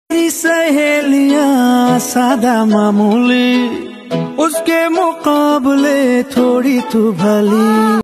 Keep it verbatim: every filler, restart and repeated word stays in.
मेरी सहेलियां सादा मामूली, उसके मुकाबले थोड़ी तू भली।